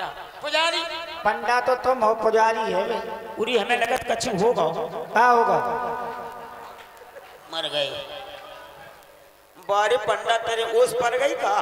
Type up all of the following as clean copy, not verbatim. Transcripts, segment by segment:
पुजारी पंडा तो तुम हो, पुजारी है वे। पूरी हमें लगत कछु होगा। हाँ होगा। मर गए बारे पंडा तेरे ओस पर गई का।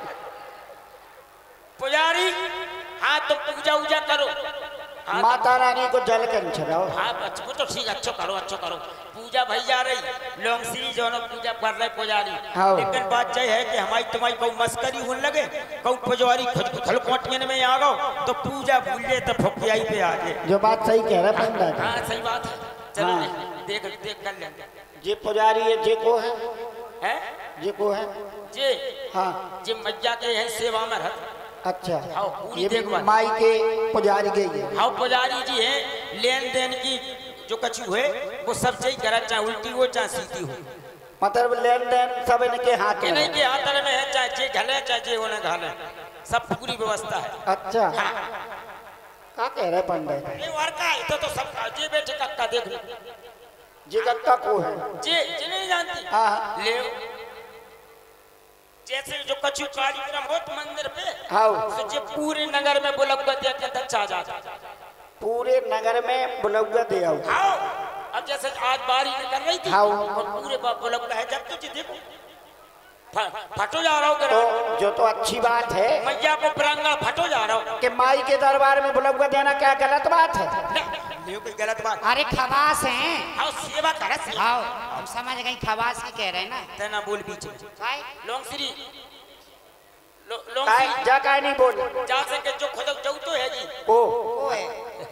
पुजारी हाँ तो पूजा उजा करो। हाँ, माता रानी को जल कर चढ़ाओ। हाँ वो तो ठीक, अच्छो करो। पूजा भई जा रही लोंगसी जो पूजा कर रहे पुजारी। लेकिन बात यह है कि हमारी तुम्हारी कोई मस्करी होने लगे, कोई पुजारी खलकोटियन में आ गो तो पूजा भूल तो फुकियाई पे आ गए। जो बात सही कह रहा पंडा। हाँ सही बात है। चलो हाँ। देख कर ले। जे पुजारी है जे को है जे को है जे हाँ जे मैया के है सेवा में रहता। अच्छा ये माई के पुजारी गई। हाँ पुजारी जी है लेन देन की जो कछु है वो सब सही करा, चाहे उल्टी हो चाहे सीधी हो। मतलब लेन देन सब इनके हाथ में, इनके हाथ में है, चाहे जे घले चाहे जे उन्हें घाले, सब पूरी व्यवस्था है। अच्छा हाँ। क्या कह रहे पंडित? नहीं और का है तो सब जे बेटे कक्का देख लो। जे कक्का को है जे नहीं जानती। हाँ ले जैसे जो कछु कार्यक्रम हो तो मंदिर पे हाँ तो जे पूरे नगर में बुलगुआ दे के दच्चा जाता। पूरे नगर में बुलगुआ दे आओ। हाँ अब जैसे आज बारी कर रही थी हाँ और पूरे बुलगुआ है जब तो जी देखो फटो जा रहा हो तो जो तो अच्छी बात है मैया को प्रांगण फटो जा रहा हो कि माई के दरबार में बुलगुआ देना क्या गलत बात है? नहीं कोई गलत बात। अरे खवास हैं। हाँ सेवा करे हाँ हम समझ गए खवास की कह रहे हैं ना। तेना बोल पीछे लोंगश्री जा का नहीं बोल जा सके जो खुद जाऊ तो है जी ओ है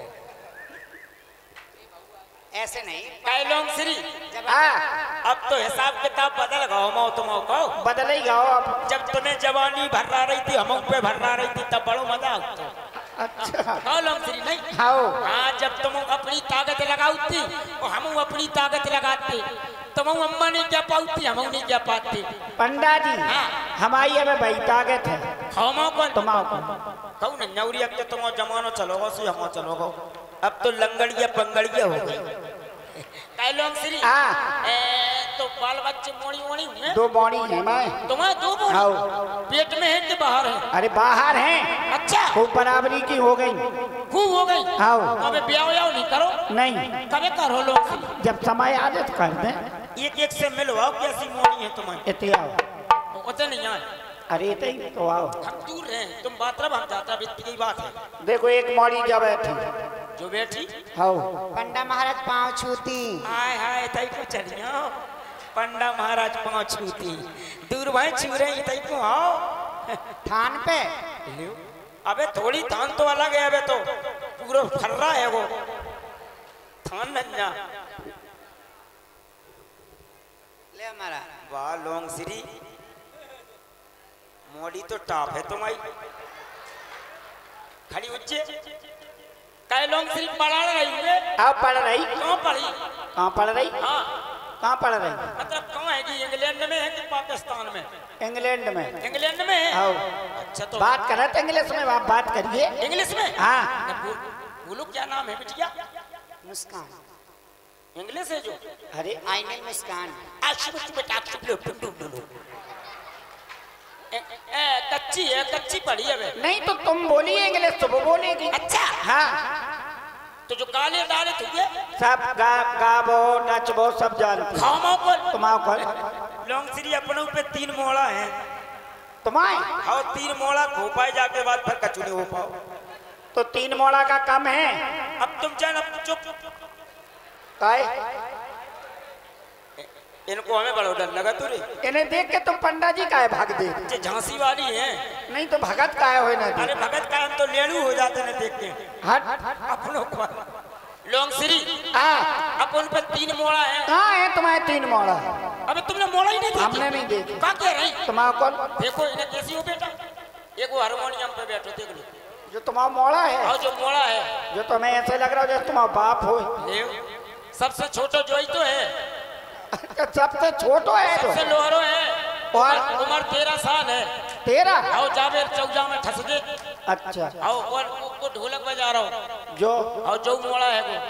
ऐसे नहीं काय लोंगश्री। हाँ अब तो हिसाब किताब बदल गो मो तुम को बदल ही गाओ। अब जब तुम्हें जवानी भरना रही थी हम पे भरना रही थी तब बड़ो मजा आता। अच्छा हाँ लोंगश्री नहीं हाँ जब तुम अपनी ताकत लगाऊ थी और हम अपनी ताकत लगाते तुम अम्मा नहीं क्या पाती हम नहीं क्या पाते। पंडा जी हाँ। हमारी हमें भाई ताकत है हम कौन तुम कहू न नौरी अब तो तुम जमानो चलोगो से हम चलोगो अब तो लंगड़िया पंगड़िया हो गई। लोंगश्री तो बाल बच्चे मोड़ी मोड़ी हुए 2 मोड़ी है मैं तुम्हारे 2 मोड़ी पेट में है कि बाहर है? अरे बाहर हैं। अच्छा खूब बराबरी की हो गई। खूब हो गई। हाँ अबे ब्याह नहीं करो? नहीं कभी करो लोग जब समय आ जाए तो कर दें। एक से मिलवाओ कैसी मोड़ी है तुम्हारी इतिहास उतने नहीं आए। अरे तो आओ हम दूर हैं तुम बात रब हम जाता की बात है। देखो एक मोड़ी जब बैठी जो बैठी हाँ पंडा महाराज पाँव छूती। हाय हाय तई को चलियो पंडा महाराज पाँव छूती दूर भाई छू रहे तई को आओ थान पे। अबे थोड़ी थान तो अलग है। अबे तो पूरा फर्रा है वो थान नन्या। ले हमारा वाह लोंगश्री मोड़ी तो टॉप है तुम्हारी खड़ी उच्चे काय लोंगश्री पढ़ा रही हुए आप पढ़ रही कहाँ पढ़ी? कहाँ पढ़ रही? हाँ कहाँ पढ़ रही? मतलब कहाँ है कि इंग्लैंड में है कि पाकिस्तान में? इंग्लैंड में। इंग्लैंड में है। हाँ अच्छा तो बात कर रहे थे इंग्लिश में। आप बात करिए इंग्लिश में। हाँ बोलो क्या नाम है बिटिया? मुस्कान। इंग्लिश है जो? अरे आईने मुस्कान। कच्ची है कच्ची पढ़ी है। नहीं तो तुम बोलिए इंग्लिश तो वो बोलेगी। अच्छा हाँ तो जो काले दाले थे सब गाबो नचबो सब जानती। खामो को तुम्हारा लोंगश्री अपनों पे 3 मोड़ा है तुम्हारे हाँ 3 मोड़ा खो पाए जाके बाद फिर कचू नहीं हो पाओ तो 3 मोड़ा का कम है। अब तुम जान अब चुप इनको हमें बड़ा डर लगा तुरे। इन्हें देख के तुम पंडा जी का है भाग दे। झांसी वाली है नहीं तो भगत का है ना। अरे भगत का हम तो लेड़ू हो जाते ना देख के। हट अपनों को लोंगश्री अपन पे 3 मोड़ा है। कहाँ है तुम्हारे 3 मोड़ा? अबे तुमने मोड़ा ही नहीं देखी? हमने नहीं देखी। कहाँ कह रही? तुम्हारा कौन? देखो इन्हें कैसी हो बेटा एक वो हारमोनियम पे बैठो देख लो जो तुम्हारा मोड़ा है। और जो मोड़ा है जो तुम्हें ऐसे लग रहा हो जैसे तुम्हारा बाप हो। सबसे छोटा जो ही तो है। सबसे छोटो है तो सबसे लोहरो है और उम्र 13 साल है। 13 आओ जावेर चौजा में ठस गए। अच्छा आओ और वो ढोलक बजा रहा हूँ जो और जो मोड़ा है वो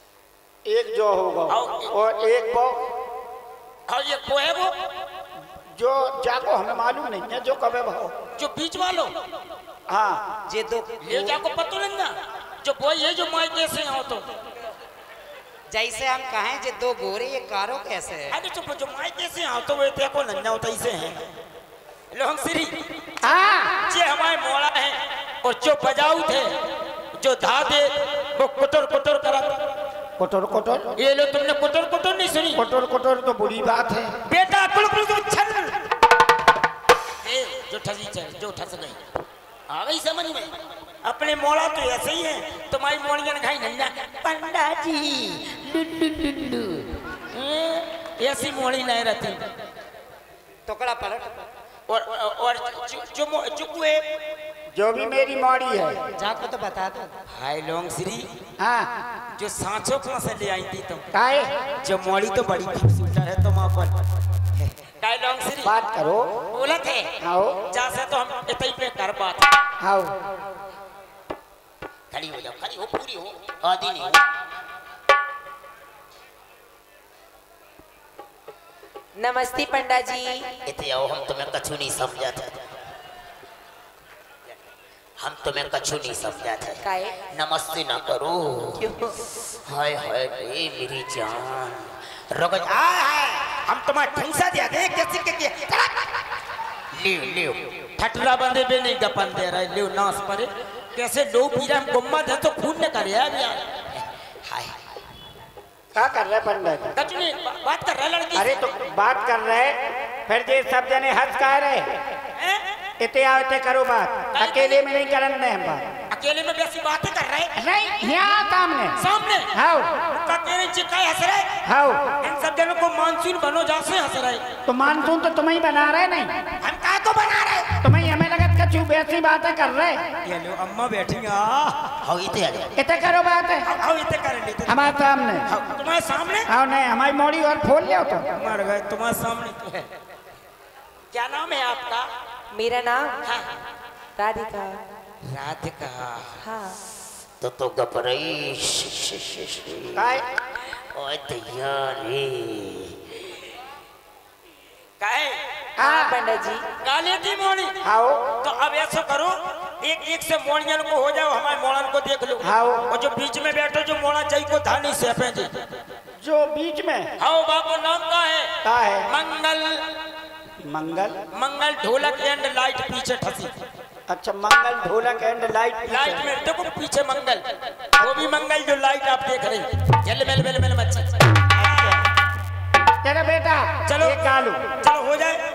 एक जो होगा और एक वो और ये को है वो जो जाको हमें मालूम नहीं है जो कबे भाव जो बीच वालों हाँ जे दो ये जाको पतो नहीं ना जो वो ये जो माई कैसे हो तो जैसे हम कहें जे दो गोरे ये कारो कैसे है अरे चुप जो माई कैसे हो तो वो देखो नन्ना होता ही से हैं लोग श्री हाँ ये हमारे मोड़ा है और जो बजाऊ थे जो धा दे वो कुटर कुटर करा कोटोर कोटोर ये लो तुमने कुटर कुटर नहीं सुनी कोटोर कोटोर तो बुरी बात है बेटा कुल तो छल ए जो ठसी चल जो ठस गई आ गई समझ में अपने मोड़ा तो ऐसे ही है तुम्हारी मोड़ियां खाई नन्ना पंडा जी लुल्लु लुल्लु ऐसी मोड़ी नहीं रहती टुकड़ा पलट और चुकू है जो भी मेरी मौड़ी है जाको तो बता दो हाय लोंग श्री हाँ जो सांचो कहाँ से ले आई थी तुम काहे जो मोड़ी तो बड़ी खूबसूरत है तुम अपन काय लोंग श्री बात करो बोला थे आओ जैसे तो हम इतने पे कर बात आओ खड़ी हो पूरी हो आधी नहीं हो नमस्ते पंडा जी इतने आओ हम तुम्हें कछु नहीं समझा था हम तुम्हें कछु नहीं समझा था काहे नमस्ते ना करो क्यों हाय हाय रे मेरी जान रुक जा हम तुम्हारा ठंसा दिया दे कैसे के लियो ठटरा बंदे पे नहीं गपन दे रहा लियो नास परे कैसे लो पीरा हम गुम्मा दे तो खून ने करे यार हाय क्या कर रहे पंडित कछु नहीं बात कर रहा लड़की अरे तो बात कर रहे फिर ये सब जने हंस कह रहे इतने आओ इतने करो बात अकेले में नहीं करने हम बात अकेले में वैसी बातें कर रहे नहीं यहाँ सामने सामने हाँ ककेरे चिकाए हंस रहे हाँ इन सब जनों को मानसून बनो जैसे हंस रहे तो मानसून तो तुम्हें ही बना रहे नहीं हम कहा को बना रहे तुम्हें हमें लगत कछु वैसी बातें कर रहे ये लो अम्मा बैठी हां इते आ जा इतने करो बात है हां इते कर लेते हमारे सामने तुम्हारे सामने हाँ नहीं हमारी मोड़ी और खोल लिया तो मर गए तुम्हारे सामने तो है क्या नाम है आपका मेरा नाम हाँ राधिका राधिका हाँ तो गपरई काय ओए दैया रे काहे हाँ पंडा जी गाले थी मोड़ी आओ तो अब ऐसा करो एक एक से मोड़ियन को हो जाओ हमारे मोड़न को देख लो आओ और जो बीच में बैठो जो मोड़ा चाहिए को धानी से अपने जी जो बीच में आओ बाबू नाम का है मंगल मंगल मंगल ढोलक एंड लाइट पीछे ठसी अच्छा मंगल ढोलक एंड लाइट लाइट में देखो पीछे मंगल वो भी मंगल जो लाइट आप देख रहे चल मेल मेल मेल बच्चे तेरा बेटा चलो एक गालू चलो हो जाए